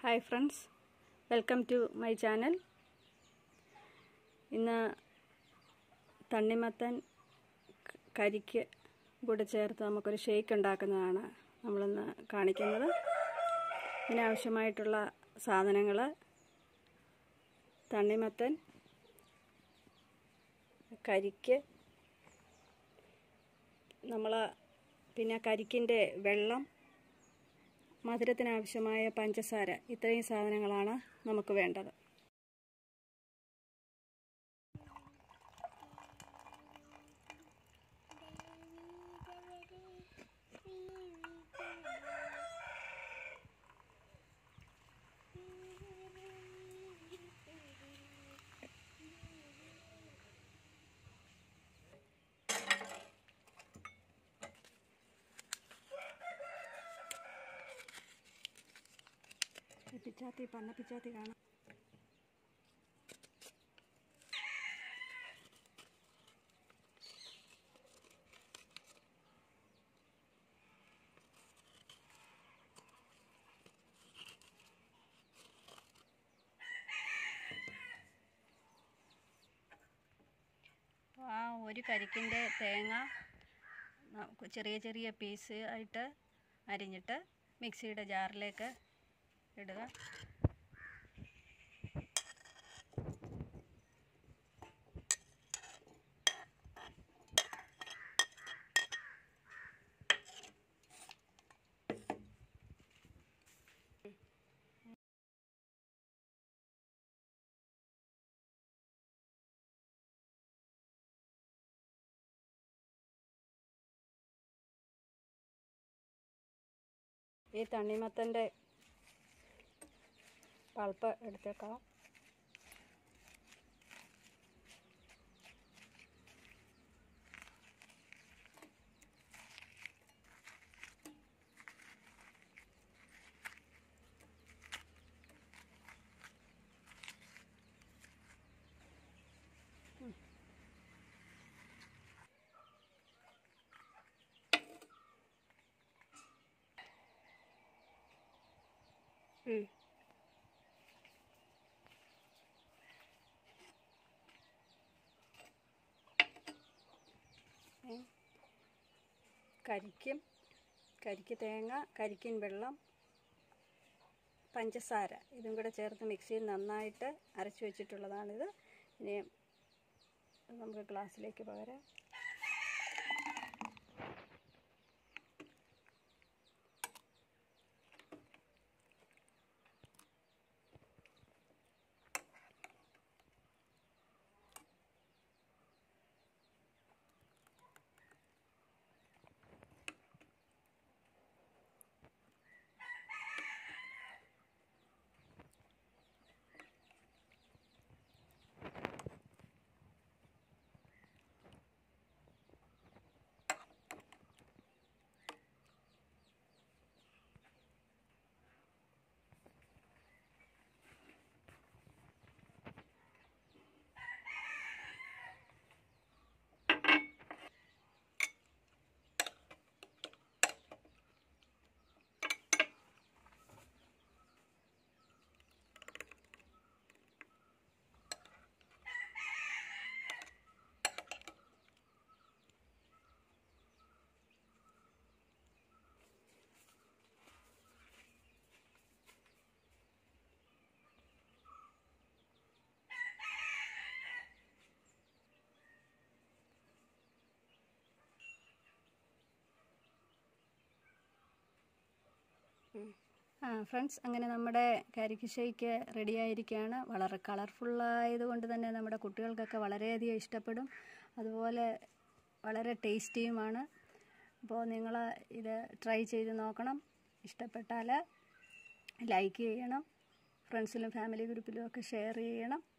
Hi friends, welcome to my channel. ഇന്ന് തണ്ണിമത്തൻ കരിക്ക് കൂടെ ചേർത്ത് നമുക്കൊരു ഷേക്ക് ഉണ്ടാക്കുന്നതാണ് നമ്മളിന്ന് കാണിക്കുന്നത്. ഇതിനാവശ്യമായിട്ടുള്ള സാധനങ്ങൾ: തണ്ണിമത്തൻ, കരിക്ക്, പിന്നെ കരിക്കിൻ്റെ വെള്ളം, മധുരത്തിനാവശ്യമായ പഞ്ചസാര. ഇത്രയും സാധനങ്ങളാണ് നമുക്ക് വേണ്ടത്. പന്ന പിച്ചാത്തി കാണാം. ഒരു കരിക്കിൻ്റെ തേങ്ങ ചെറിയ ചെറിയ പീസ് ആയിട്ട് അരിഞ്ഞിട്ട് മിക്സിയുടെ ജാറിലേക്ക് ഇടുക. ഈ തണ്ണിമത്തൻ്റെ പൾപ്പ് എടുത്തേക്കാം. കരിക്ക് തേങ്ങ, കരിക്കിൻ വെള്ളം, പഞ്ചസാര ഇതും കൂടെ ചേർത്ത് മിക്സിയിൽ നന്നായിട്ട് അരച്ചു വെച്ചിട്ടുള്ളതാണിത്. ഇനി നമുക്ക് ഗ്ലാസ്സിലേക്ക് പകരാം. ഫ്രണ്ട്സ്, അങ്ങനെ നമ്മുടെ കരിക്ക് ഷേക്ക് റെഡി ആയിരിക്കുകയാണ്. വളരെ കളർഫുള്ളായതുകൊണ്ട് തന്നെ നമ്മുടെ കുട്ടികൾക്കൊക്കെ വളരെയധികം ഇഷ്ടപ്പെടും. അതുപോലെ വളരെ ടേസ്റ്റിയുമാണ്. അപ്പോൾ നിങ്ങൾ ഇത് ട്രൈ ചെയ്ത് നോക്കണം. ഇഷ്ടപ്പെട്ടാൽ ലൈക്ക് ചെയ്യണം, ഫ്രണ്ട്സിലും ഫാമിലി ഗ്രൂപ്പിലും ഒക്കെ ഷെയർ ചെയ്യണം.